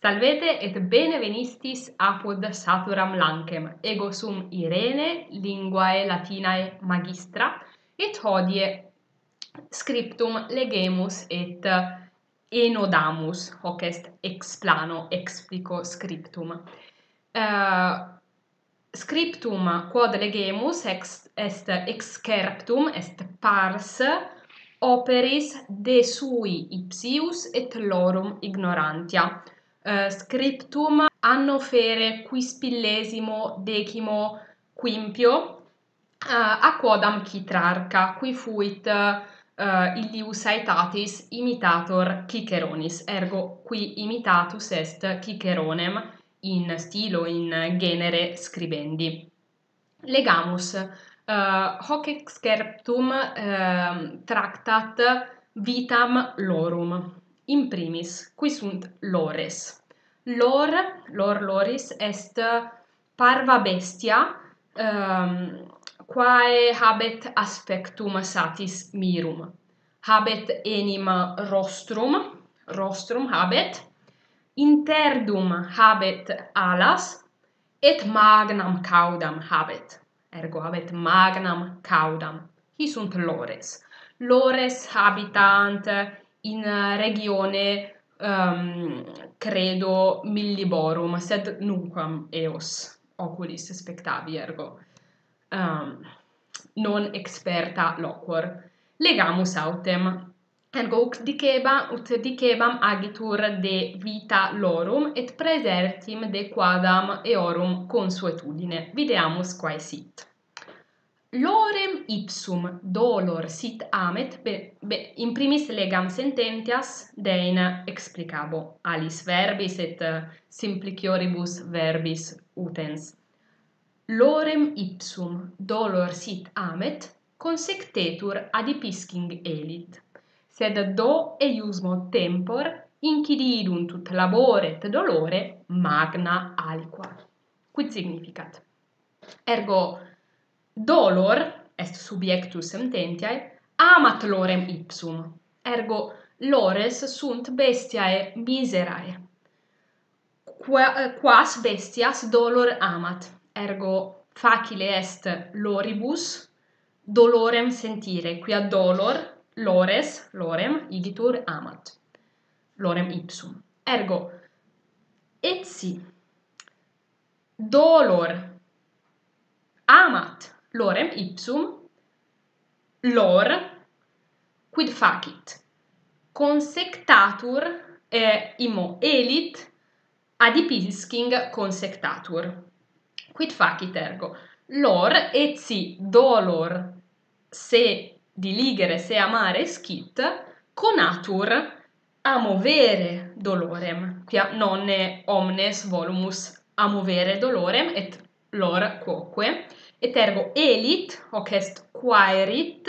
Salvete et benevenistis apud saturam lancem, ego sum Irene, linguae latinae magistra, et hodie scriptum legemus et enodamus, hoc est explano, explico scriptum. Scriptum quod legemus est excerptum, est pars operis de sui ipsius et lorum ignorantia. Scriptum anno fere quispillesimo decimo quimpio a quodam Citrarca, qui fuit illius aetatis imitator Ciceronis, ergo qui imitatus est Ciceronem in stilo, in genere scribendi. Legamus, hoc excerptum tractat vitam lorum. In primis, qui sunt lores. Loris est parva bestia quae habet aspectum satis mirum. Habet enim rostrum habet, interdum habet alas, et magnam caudam habet. Ergo habet magnam caudam. Hi sunt lores. Lores habitant in regione credo milliborum, sed nunquam eos oculis spectavi, ergo non experta loquor. Legamus autem, ergo ut dicebam agitur de vita lorum et praesertim de quadam eorum consuetudine. Videamus quae sit. Lorem ipsum dolor sit amet, in primis legam sententias, dein explicabo alis verbis et simplicioribus verbis utens. Lorem ipsum dolor sit amet, consectetur adipiscing elit, sed do eiusmo tempor incididunt ut labore et dolore magna aliqua. Quid significat? Ergo dolor est subjectus sententiae, amat lorem ipsum. Ergo lores sunt bestiae miserae. Quas bestias dolor amat. Ergo facile est loribus dolorem sentire, quia dolor lorem igitur amat. Lorem ipsum. Ergo etsi dolor amat lorem ipsum, lor quid facit? Consectatur immo elit adipiscing consectatur. Quid facit ergo? Lor etsi dolor se diligere se amare scit conatur a movere dolorem, quia nonne omnes volumus a movere dolorem et lor quoque. Et ergo elit, hoc est quaerit,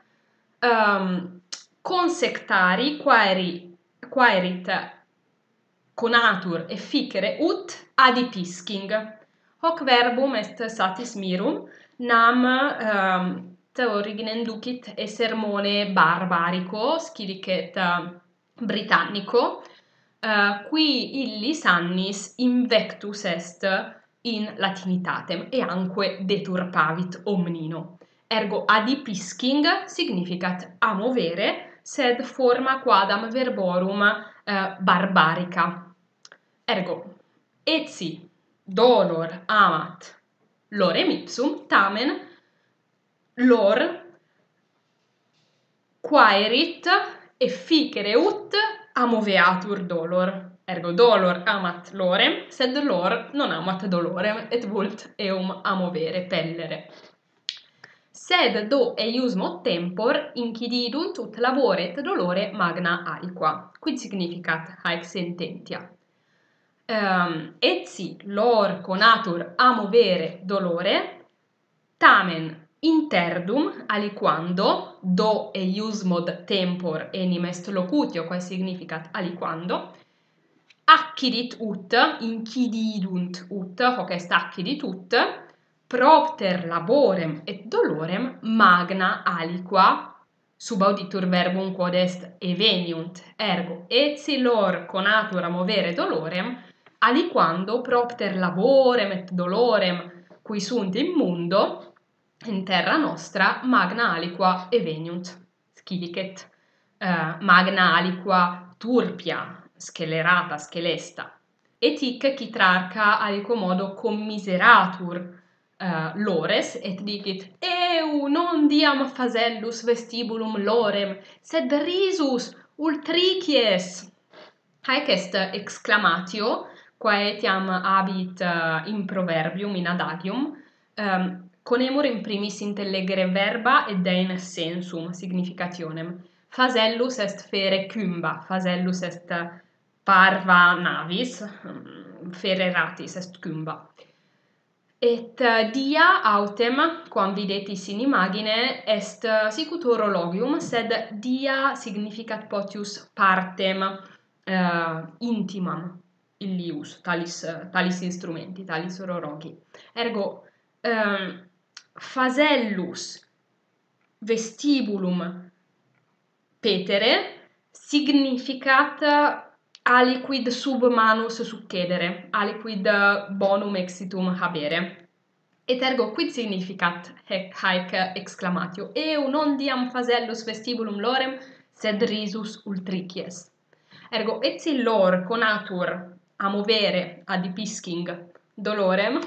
consectari, quaerit conatur efficere ut adipiscing. Hoc verbum est satis mirum, nam te originem ducit e sermone barbarico, scilicet Britannico, qui illis annis invectus est in latinitatem, e anque deturpavit omnino. Ergo adipiscing significat a movere, sed forma quadam verborum barbarica. Ergo etsi dolor amat lorem ipsum, tamen lor quaerit efficere ut amoveatur dolor. Ergo dolor amat lorem, sed lor non amat dolorem, et vult eum amovere, pellere. Sed do eiusmo tempor incididunt ut labore et dolore magna aliqua. Quid significat haec sententia? Etsi lor conatur a movere dolore, tamen interdum aliquando, do eiusmod tempor enim est locutio, quae significat aliquando, accidit ut, incididunt ut, hoc est accidit ut, propter laborem et dolorem magna aliqua Subauditur verbum quod est eveniunt, ergo etsi lor conatur a movere dolorem, aliquando propter laborem et dolorem qui sunt in mundo, in terra nostra, magna aliqua eveniunt. Scilicet magna aliqua turpia, scelerata, schelesta. Et hic citrarca aliquo modo commiseratur lores, et dicit, eu non diam phasellus vestibulum lorem, sed risus ultricies. Haec est exclamatio, quae etiam habit in proverbium, in adagium, conemur in primis intellegere verba et dein sensum, significationem. Phasellus est fere cumba, phasellus est parva navis, fere ratis est cumba. Et dia autem, quam videtis in imagine, est sicut orologium, sed dia significat potius partem intimam illius, talis instrumenti, talis orologi. Ergo, phasellus vestibulum petere significat aliquid sub manus succedere, aliquid bonum exitum habere. Et ergo quid significat haec exclamatio? Eu non diam phasellus vestibulum lorem, sed risus ultricies. Ergo etsi lor conatur a movere adipiscing dolorem,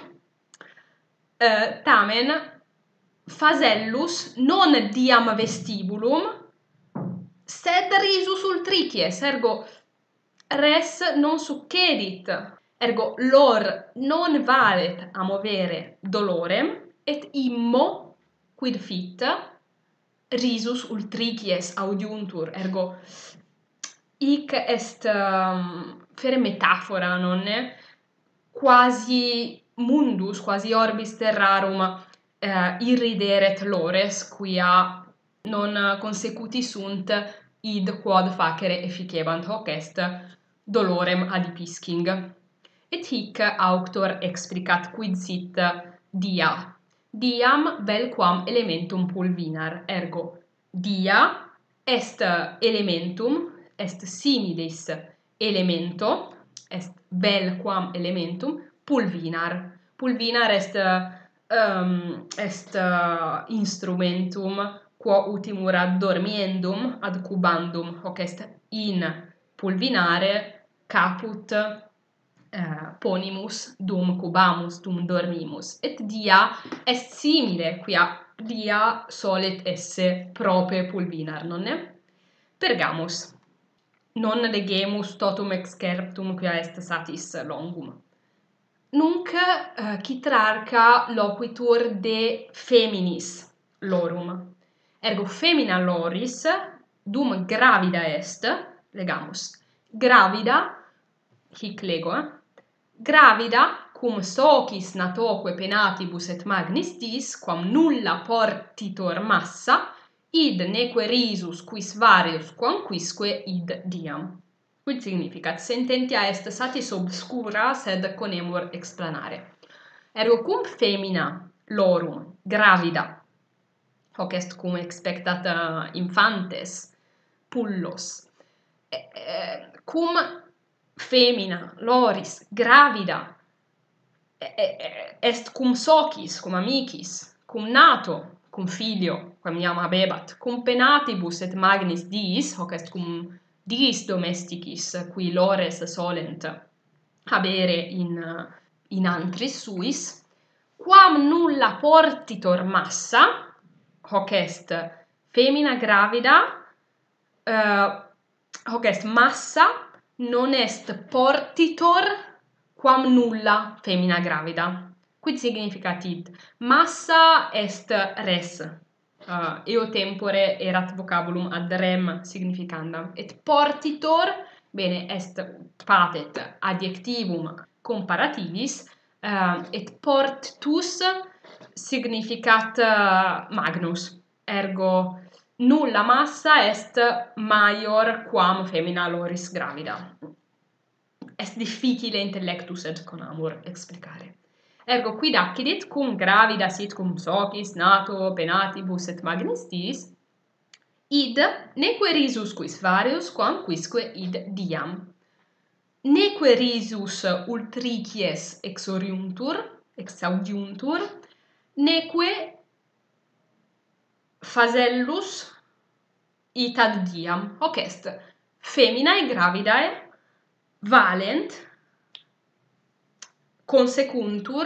tamen phasellus non diam vestibulum, sed risus ultricies, ergo res non succedit, ergo lor non valet a movere dolorem, et immo, quid fit, risus ultricies audiuntur, ergo hic est fere metafora, nonne? Quasi mundus, quasi orbis terrarum irrideret lores, quia non consecuti sunt id quod facere efficebant, hoc est dolorem adipiscing. Et hic auctor explicat quid sit dia. Diam vel quam elementum pulvinar, ergo dia est elementum, est similis elemento, est vel quam elementum pulvinar. Pulvinar est instrumentum quo utimur ad dormiendum, ad cubandum, hoc est in pulvinare caput ponimus dum cubamus, dum dormimus. Et dia est simile, quia dia solet esse prope pulvinar, nonne? Pergamus. Non legemus totum excerptum quia est satis longum. Nunc citrarca loquitur de feminis lorum. Ergo femina loris, dum gravida est, legamus, gravida, hic lego, gravida, cum socis natoque penatibus et magnis dis, quam nulla portitor massa, id neque risus quis varius quamquisque id diam. Quid significat? Sententia est satis obscura, sed conemur explanare. Ergo cum femina lorum gravida, hoc est cum expectat infantes, pullos, cum femina loris gravida est cum socis, cum amicis, cum nato, cum filio, quam iam habebat, cum penatibus et magnis diis, hoc est cum diis domesticis, qui lores solent habere in antris suis, quam nulla portitor massa, hoc est femina gravida, hoc est massa, non est portitor quam nulla femina gravida. Quid significat id? Massa est res. Eo tempore erat vocabulum ad rem significandam. Et portitor, bene, est patet adjectivum comparativis, et portus significat magnus. Ergo nulla massa est maior quam femina loris gravida. Est difficile intellectus et conamur explicare. Ergo quid accidit cum gravida sit cum socis nato penatibus et magnis diis, Id neque risus quis varius quam quisque id diam. Neque risus ultricies exaudiuntur, neque fasellus itad diam. Hoc est feminae gravidae valent consecuntur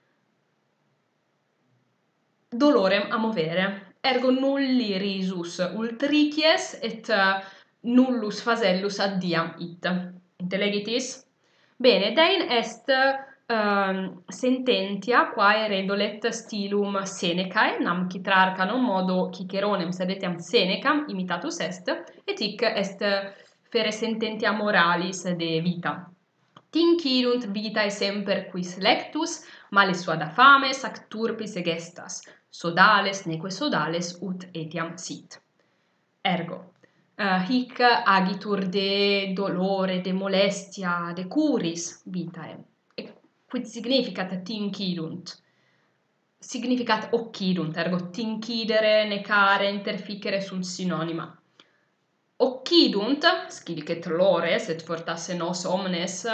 dolorem a movere. Ergo nulli risus ultricies et nullus fasellus ad diam it. Intellegitis? Bene, dein est sententia quae redolet stilum Senecae, nam citrarcanum modo Ciceronem sed etiam Senecam imitatus est, et hic est fere sententia moralis de vita. Tinquirunt vitae semper quis lectus, male suada fames ac turpis egestas, sodales neque sodales ut etiam sit. Ergo, hic agitur de dolore, de molestia, de curis vitae. Quid significat tinquirunt? Significat occidunt, ergo tincidere, necare, interficere sunt synonyma. Occidunt, scilicet lores et fortasse nos omnes,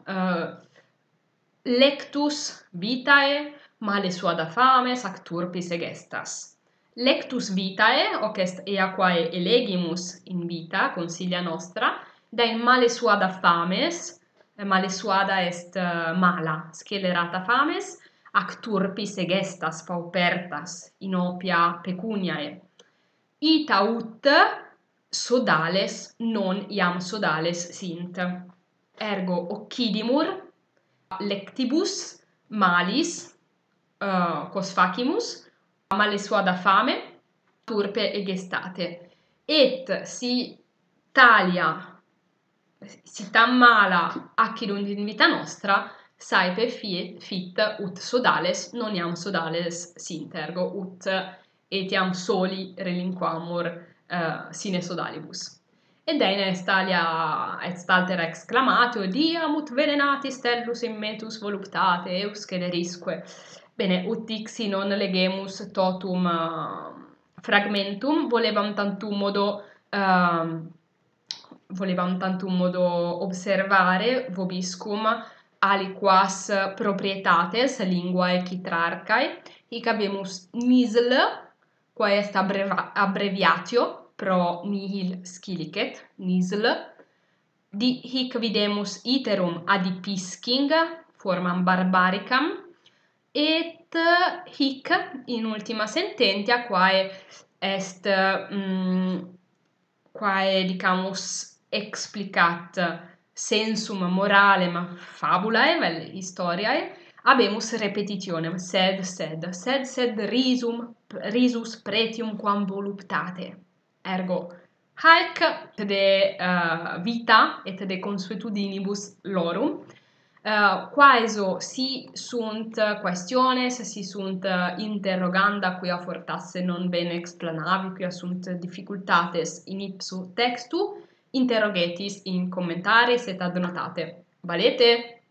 lectus vitae, male suada fames ac turpis egestas. Lectus vitae, hoc est ea quae elegimus in vita, consilia nostra, dein male suada fames, male suada est mala, scelerata fames, ac turpis egestas, paupertas, inopia pecuniae. Ita ut sodales non iam sodales sint. Ergo occidimur lectibus malis quos facimus, male suada fame, turpe egestate. Et si talia, si tam mala accidunt in vita nostra, saepe fit ut sodales non iam sodales sint, ergo ut etiam soli relinquamur sine sodalibus. Et deine est alia est altera exclamatio, diam ut venenatis stellus in metus voluptate, eusque derisque. Bene, ut dixi non legemus totum fragmentum, volevam tantum modo observare vobiscum aliquas proprietates linguae Citrarcae. Hic habemus nisl, quae est abbreviatio pro nihil scilicet, nisl. Hic videmus iterum adipiscing, formam barbaricam, et hic in ultima sententia, quae est, quae dicamus explicat sensum moralem fabulae, vel historiae, habemus repetitionem, sed risus pretium quam voluptate. Ergo, haec de vita et de consuetudinibus lorum, quaeso si sunt questiones, si sunt interroganda quia fortasse non bene explanavi, quia sunt difficultates in ipsu textu, interrogetis in commentaris et ad notate. Valete!